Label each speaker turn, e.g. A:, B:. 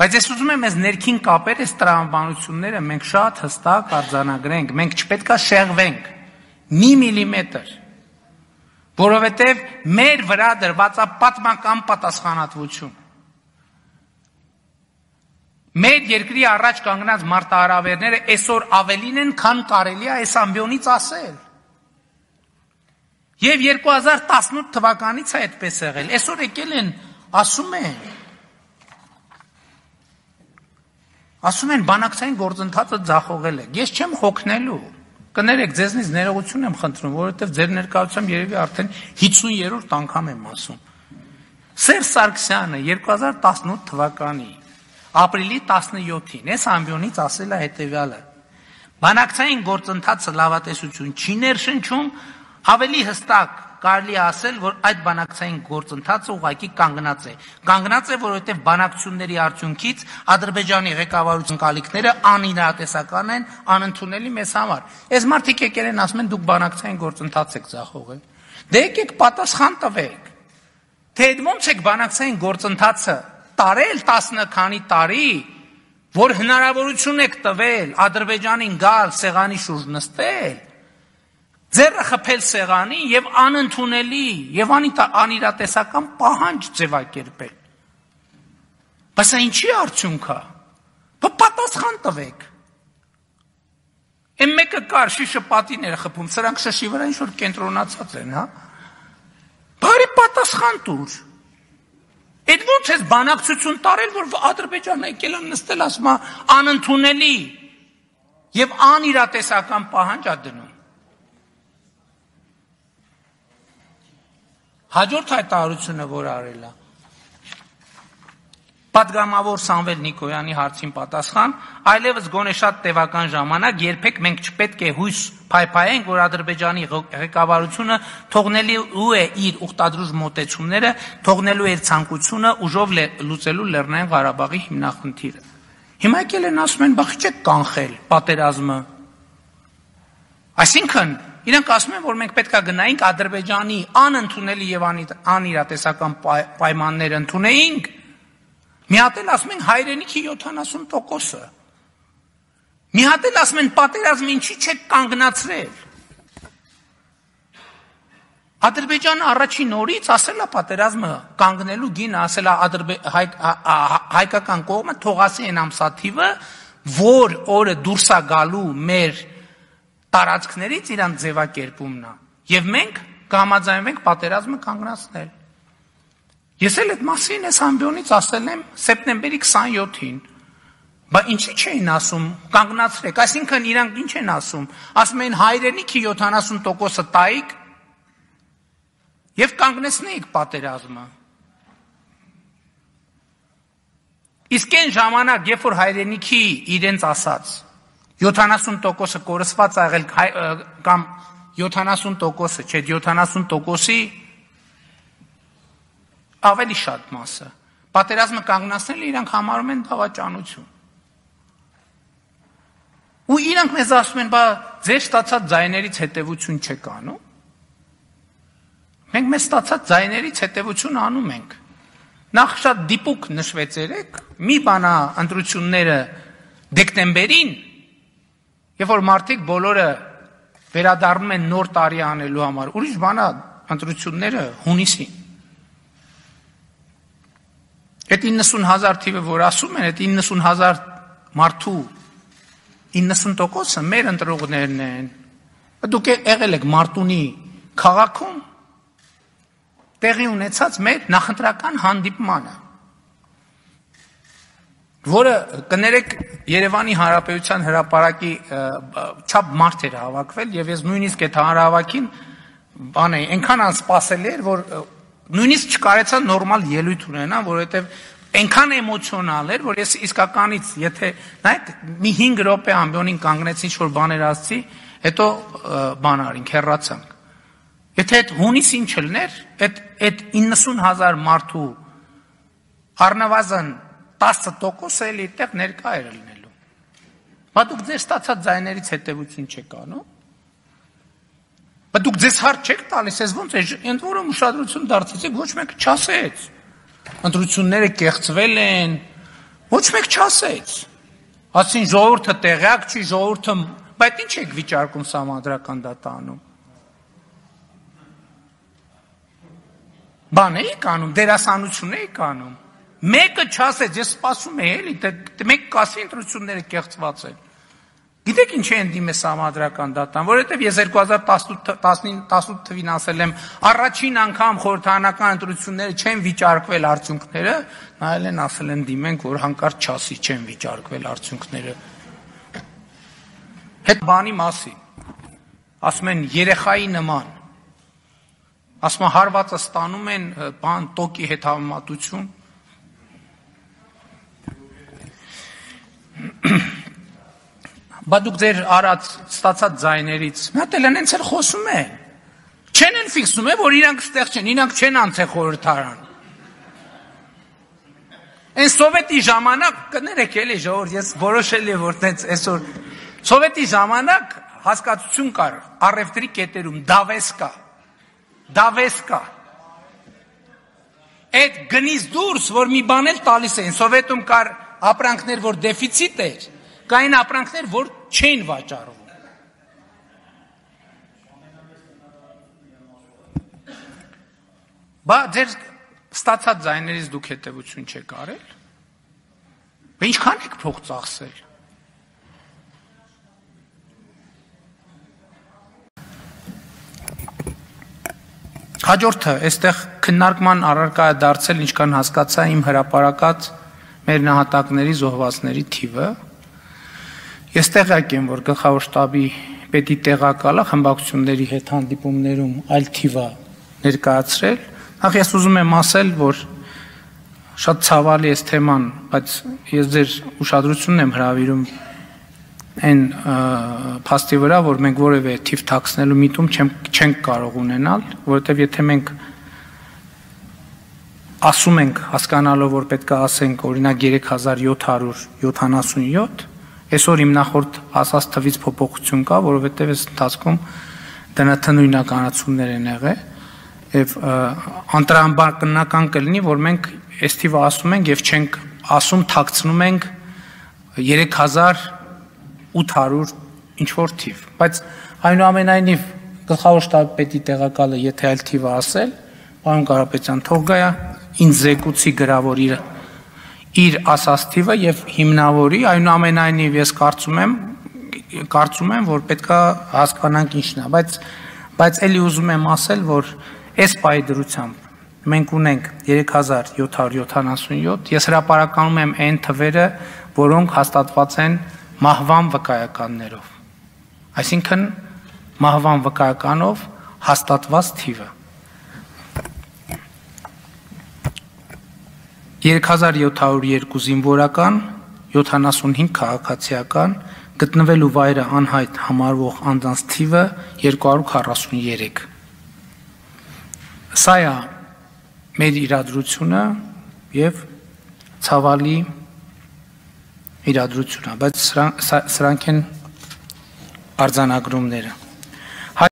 A: Բայց ես ուզում եմ այս ներքին կապեր, այս տրամաբանությունները մենք շատ հստակ արձանագրենք, մենք չպետք է շեղվենք մի միլիմետր, որովհետև մեր վրա դրված է պատմական պատասխանատվություն։ Մեր երկրի առաջ կանգնած մարտահրավերները այսօր ավելին են, քան կարելի է այս ամբիոնից ասել։ Եվ 2018 թվականից է այդպես եղել, այսօր եկել են, ասում են բանակցային գործընթացը ձախողել է, ես չեմ հոգնելու, կներեք ձեզնից ներողություն եմ խնդրում, որովհետև ձեր ներկայությամբ երևի արդեն 50-րդ անգամ եմ ասում։ Սերժ Սարգսյանը 2018 թվականի ապրիլի 17-ին այս ամբիոնից ասել է հետևյալը. բանակցային գործընթացը լավատեսություն չի ներշնչում, ավելի հստակ կարելի է ասել, որ այդ բանակցային գործընթացը ուղղակի կանգնած է։ Կանգնած է, որովհետև բանակցությունների արդյունքից Ադրբեջանի ղեկավարության կալիքները անիրատեսական են, անընդունելի մեզ համար։ Այս մարդիկ եկել են ասում են դուք բանակցային գործընթաց եք ձախողել։ Դե եկեք պատասխան տվեք։ Թե ոնց եք բանակցային գործընթացը տարել 10 քանի տարի, որ հնարավորություն եք տվել Ադրբեջանին գալ սեղանի շուրջ նստել, ձեռը խփել սեղանին եւ անընդունելի եւ անիրատեսական պահանջ ձևակերպել։ Բայց սա ինչի արդյունք է։ Պատասխան տվեք։ Այն մեկը կար շիշը պատին էր խփում, սրանք շշի վրա ինչ որ կենտրոնացած են, հա։ Բարի պատասխան տուր։ Այդ ո՞նց է բանակցություն տարել, որ Ադրբեջանը եկել է նստել, ասում է անընդունելի եւ անիրատեսական պահանջ է դնում։ Հաջորդ հայտարարությունը որ արել է պատգամավոր Սամվել Նիկոյանի հարցին պատասխան, այլևս գոնե շատ տևական ժամանակ երբեք մենք չպետք է հույս փայփայենք, որ Ադրբեջանի ղեկավարությունը թողնելու է իր ուխտադրուժ մոտեցումները, թողնելու է ցանկությունը ուժով լուծելու Լեռնային Ղարաբաղի հիմնախնդիրը։ Հիմա եկել են ասում են, բախի չեք կանխել պատերազմը։ Այսինքն իրանք ասում են, որ մենք պետք է գնայինք Ադրբեջանի անընդունելի եւ անիրատեսական պայմաններ ընդունեինք, մի հատ էլ ասում են հայրենիքի 70%-ը, մի հատ էլ ասում են պատերազմը ինչի չեք կանգնացրել։ Ադրբեջանը առաջին օրից ասել է պատերազմը կանգնելու գինը, ասել է հայկական կողմը թողասի են ամսաթիվը, որ օրը դուրս է գալու մեր տարածքներից իրան ձևակերպումն է, եւ մենք կհամաձայնվենք պատերազմը կանգնացնել։ Ես էլ այդ մասին այս ամբիոնից ասել եմ սեպտեմբերի 27-ին, բայց ինչի չէին ասում, կանգնացրեք, այսինքն իրանք ինչ են ասում, ասում են հայրենիքի 70%-ը տայիք եւ կանգնեցնեիք պատերազմը։ Իսկ այն ժամանակ, երբ որ հայրենիքի իրենց ասած 70%-ը կորսված է եղել կամ 70%-ը, չէ, 70%-ի ավելի շատ մասը։ Պատերազմը կանգնացնել իրանք համարում են դավաճանություն։ Ու իրանք մեզ ասում են, բա ձեր ստացած ձայներից հետևություն չեք անում։ Մենք մեզ ստացած ձայներից հետևություն անում ենք։ Նախ շատ դիպուկ նշվեց երեք, մի բանա ընտրությունները դեկտեմբերին, երբ որ մարդիկ բոլորը վերադառնում են նոր տարի անելու համար, ուրիշ բանա ընտրությունները հունիսին։ Այդ 90,000 թիվը, որ ասում են, այդ 90,000 մարդու 90%-ը մեր ընտրողներն են։ Դուք եղել եք Մարտունի քաղաքում տեղի ունեցած մեր նախընտրական հանդիպմանը, որը կներեք Երևանի Հանրապետության հրապարակի չափ մարդ էր հավաքվել եւ ես նույնիսկ այդ հանրահավաքին այնքան անսպասելի էր, որ նույնիսկ չկարեցա նորմալ ելույթ ունենամ, որովհետեւ այնքան էմոցիոնալ էր, որ ես իսկականից, եթե նայեք, մի 5 րոպե ամբիոնին կանգնեցի, ինչ-որ բաներ ասացի, հետո բան արինք, հեռացանք։ Եթե այդ հունիսին չլներ, այդ 90,000 մարդու առնվազն 10%-ը էլի այդտեղ ներկա էր լինելու։ Բա դուք ձեր ստացած ձայներից հետևություն չեք անում։ Բա դուք ձեզ հարց չեք տալիս, ես ոնց է, ընդ որում ուշադրություն դարձեցիք, ոչ մեկը չասեց։ Ընտրությունները կեղծվել են, Ոչ մեկ չասեց։ Ասին ժողովուրդը տեղյակ չի, ժողովուրդը, բայց ինչ եք վիճարկում սահմանադրական դատանում։ Բան էիք անում, դերասանություն էիք անում։ Մեկը չասեց, ես սպասում եի, էլի, մեկ կասի ընտրությունները կեղծված են։ Գիտեք ինչ են դիմե սահմանադրական դատան, որովհետև ես 2018 թվին ասել եմ, առաջին անգամ խորհրդարանական ընտրությունները չեն վիճարկվել արդյունքները, նայել են ասել են դիմենք, որ հանկարծ չասի չեն վիճարկվել արդյունքները։ Հետ բանի մասին, ասում են երեխայի նման, ասում են հարվածը ստանում են բան տոկի հետ համեմատություն, բա դուք ձեր արած ստացած ձայներից մի հատ էլ հենց էլ խոսում են, չեն են ֆիքսում է, որ իրանք ստեղ չեն, իրանք չեն անցել խորհրդարան։ Այն սովետի ժամանակ, կներեք էլի ժողովուրդ, ես որոշել եմ, որ տենց այսօր սովետի ժամանակ հասկացություն կար առևտրի կետերում, դավեսկա։ Այդ գնից դուրս, որ մի բան էլ տալիս էին, սովետում կար ապրանքներ, որ դեֆիցիտ էր, կային ապրանքներ, որ չեն վաճառվում։ Բա ձեր ստացած ձայներից դուք հետևություն չեք արել։ Բա ինչքան եք փող ծախսել։ Հաջորդը, այստեղ քննարկման առարկա է դարձել, ինչքան հասկացա իմ հրապարակած մեր նահատակների զոհվածների թիվը։ Ես տեղյակ եմ, որ գլխավոր շտաբի պետի տեղակալը խմբակցությունների հետ հանդիպումներում այլ թիվ է ներկայացրել։ Նախ ես ուզում եմ ասել, որ շատ ցավալի է թեման, բայց ես ձեր ուշադրությունն եմ հրավիրում այն փաստի վրա, որ մենք որևէ թիվ թաքցնելու միտում չենք կարող ունենալ, որովհետև եթե մենք ասում ենք, հասկանալով, որ պետք է ասենք, օրինակ 3777, այսօր իմ նախորդ ասած թվից փոփոխություն կա, որովհետև այս ընթացքում ԴՆԹ նույնականացումներ են եղել եւ անտրամաբանական կլինի, որ մենք այս թիվը ասում ենք եւ չենք ասում, թաքցնում ենք 3800 ինչ որ թիվ, բայց այնուամենայնիվ գլխավոր շտաբի պետի տեղակալը եթե այլ թիվը ասել, պարոն Կարապետյան, թող գա ինձ զեկուցի գրավոր իր ասած թիվը եւ հիմնավորի, այնուամենայնիվ ես կարծում եմ, որ պետքա հասկանանք ինչն է, բայց էլի ուզում եմ ասել, որ այս պահի դրությամբ մենք ունենք 3777, ես հրապարականում եմ այն թվերը, որոնք հաստատված են մահվան վկայականներով, այսինքն մահվան վկայականով հաստատված թիվը 3702 զինվորական, 75 քաղաքացիական, գտնվելու վայրը անհայտ համարվող անձանց թիվը 243։ Սա է մեր իրադրությունը եւ ցավալի իրադրությունը, բայց սրանք են արձանագրումները։